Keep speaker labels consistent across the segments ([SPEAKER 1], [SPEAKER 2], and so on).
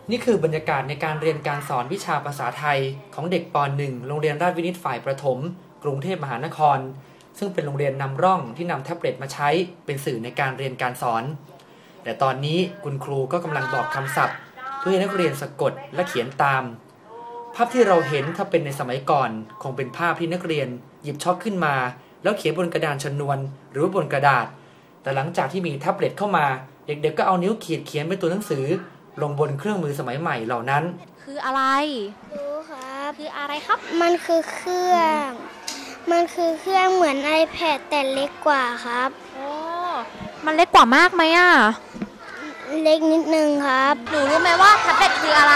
[SPEAKER 1] นี่คือบรรยากาศในการเรียนการสอนวิชาภาษาไทยของเด็กป .1 โรงเรียนราชวินิตฝ่ายประถมกรุงเทพมหานครซึ่งเป็นโรงเรียนนำร่องที่นำแท็บเล็ตมาใช้เป็นสื่อในการเรียนการสอนแต่ตอนนี้คุณครูก็กำลังบอกคำศัพท์เพื่อให้นักเรียนสะกดและเขียนตามภาพที่เราเห็นถ้าเป็นในสมัยก่อนคงเป็นภาพที่นักเรียนหยิบช็อคขึ้นมาแล้วเขียนบนกระดานชนวนหรือว่าบนกระดาษแต่หลังจากที่มีแท็บเล็ตเข้ามาเด็กๆก็เอานิ้วขีดเขียนเป็นตัวหนังสือลงบนเครื่องมือสมัยใหม่เหล่านั้น
[SPEAKER 2] คืออะไร
[SPEAKER 3] รู้ครับ
[SPEAKER 2] คืออะไรครับ
[SPEAKER 3] มันคือเครื่องเหมือน iPad แต่เล็กกว่าครับ
[SPEAKER 2] โอ้มันเล็กกว่ามากไหมอ่ะ
[SPEAKER 3] เล็กนิดนึงครับ
[SPEAKER 2] หนูรู้ไหมว่าแท็บเล็ตคืออะไร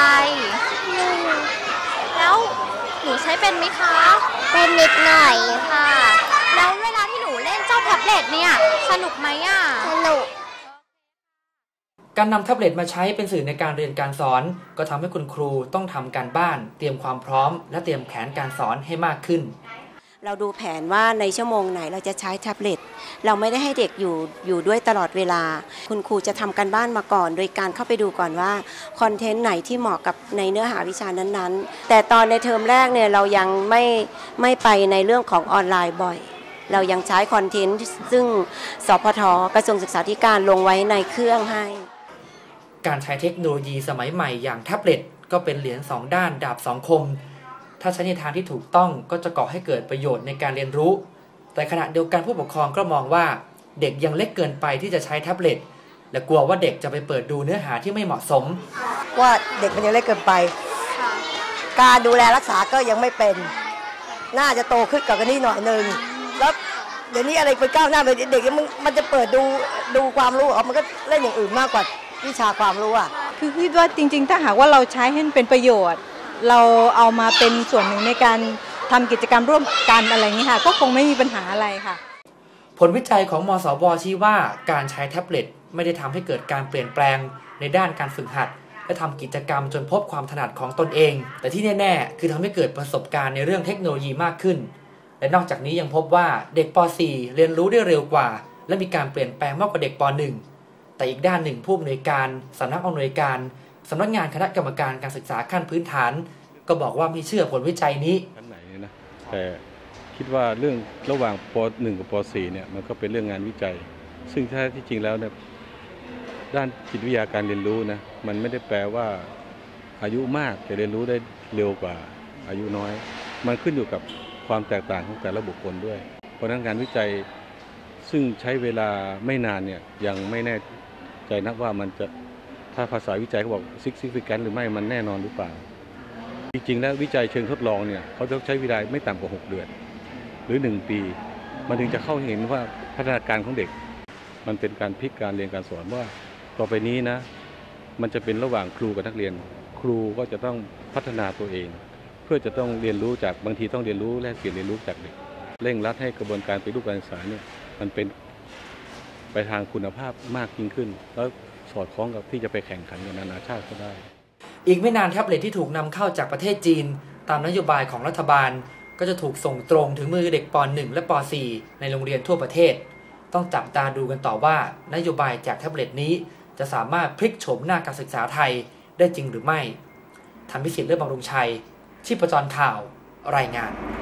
[SPEAKER 2] แล้วหนูใช้เป็นไหมคะ
[SPEAKER 3] เป็นนิดหน่อย
[SPEAKER 2] ค่ะแล้วเวลาที่หนูเล่นเจ้าแท็บเล็ตเนี่ยสนุกไหมอ่ะ
[SPEAKER 3] สนุก
[SPEAKER 1] การนำแท็บเล็ตมาใช้เป็นสื่อในการเรียนการสอนก็ทำให้คุณครูต้องทำการบ้านเตรียมความพร้อมและเตรียมแผนการสอนให้มากขึ้น
[SPEAKER 4] เราดูแผนว่าในชั่วโมงไหนเราจะใช้แท็บเล็ตเราไม่ได้ให้เด็กอยู่ด้วยตลอดเวลาคุณครูจะทำการบ้านมาก่อนโดยการเข้าไปดูก่อนว่าคอนเทนต์ไหนที่เหมาะกับในเนื้อหาวิชานั้นๆแต่ตอนในเทอมแรกเนี่ยเรายังไม่ไปในเรื่องของออนไลน์บ่อยเรายังใช้คอนเทนต์ซึ่งสพท.กระทรวงศึกษาธิการลงไว้ในเครื่องให้
[SPEAKER 1] การใช้เทคโนโลยีสมัยใหม่อย่างแท็บเล็ตก็เป็นเหรียญ2ด้านดาบ2คมถ้าใช้ในทางที่ถูกต้องก็จะก่อให้เกิดประโยชน์ในการเรียนรู้แต่ขณะเดียวกันผู้ปกครองก็มองว่าเด็กยังเล็กเกินไปที่จะใช้แท็บเล็ตและกลัวว่าเด็กจะไปเปิดดูเนื้อหาที่ไม่เหมาะสม
[SPEAKER 5] ว่าเด็กมันยังเล็กเกินไปการดูแลรักษาก็ยังไม่เป็นน่าจะโตขึ้นกับกันนี่หน่อยนึงแล้วเดี๋ยวนี้อะไรไปก้าวหน้าไปเด็กมันจะเปิดดูความรู้มันก็เล่นอย่างอื่นมากกว่าวิชาความรู้อ่ะ
[SPEAKER 6] คือคิดว่าจริงๆถ้าหากว่าเราใช้ให้เป็นประโยชน์เราเอามาเป็นส่วนหนึ่งในการทำกิจกรรมร่วมกันอะไรอย่างนี้ค่ะก็คงไม่มีปัญหาอะไรค่ะ
[SPEAKER 1] ผลวิจัยของมสว.ชี้ว่าการใช้แท็บเล็ตไม่ได้ทำให้เกิดการเปลี่ยนแปลงในด้านการฝึกหัดและทำกิจกรรมจนพบความถนัดของตนเองแต่ที่แน่ๆคือทำให้เกิดประสบการณ์ในเรื่องเทคโนโลยีมากขึ้นและนอกจากนี้ยังพบว่าเด็กป .4 เรียนรู้ได้เร็วกว่าและมีการเปลี่ยนแปลงมากกว่าเด็กป .1 แต่อีกด้านหนึ่งผู้อำนวยการสำนักอำนวยการสำนักงานคณะกรรมการการศึกษาขั้นพื้นฐานก็บอกว่าไม่เชื่อผลวิจัยนี้
[SPEAKER 7] ไหนนะแต่คิดว่าเรื่องระหว่างป .1 กับป .4 เนี่ยมันก็เป็นเรื่องงานวิจัยซึ่งแท้ที่จริงแล้วเนี่ยด้านจิตวิทยาการเรียนรู้นะมันไม่ได้แปลว่าอายุมากจะเรียนรู้ได้เร็วกว่าอายุน้อยมันขึ้นอยู่กับความแตกต่างของแต่ละบุคคลด้วยเพราะนั้นงานวิจัยซึ่งใช้เวลาไม่นานเนี่ยยังไม่แน่ใจนักว่ามันจะถ้าภาษาวิจัยเขาบอก significant หรือไม่มันแน่นอนหรือเปล่าจริงๆแล้ววิจัยเชิงทดลองเนี่ยเขาต้องใช้เวลาไม่ต่ำกว่า6เดือนหรือ1ปีมันถึงจะเข้าเห็นว่าพัฒนาการของเด็กมันเป็นการพลิกการเรียนการสอนว่าต่อไปนี้นะมันจะเป็นระหว่างครูกับนักเรียนครูก็จะต้องพัฒนาตัวเองเพื่อจะต้องเรียนรู้จากบางทีต้องเรียนรู้แลกเปลี่ยนเรียนรู้จากเด็กเร่งรัดให้กระบวนการปฏิรูปการศึกษาเนี่ยมันเป็นไปทางคุณภาพมากยิ่งขึ้นแล้วสอดคล้องกับที่จะไปแข่งขันกับนานาชาติก็ได้
[SPEAKER 1] อีกไม่นานแท็บเล็ตที่ถูกนำเข้าจากประเทศจีนตามนโยบายของรัฐบาลก็จะถูกส่งตรงถึงมือเด็กป .1 และป .4 ในโรงเรียนทั่วประเทศต้องจับตาดูกันต่อว่านโยบายจากแท็บเล็ตนี้จะสามารถพลิกโฉมหน้าการศึกษาไทยได้จริงหรือไม่ธรรมพิสิทธิ์ เลิศบำรุงชัยชีพจรข่าวรายงาน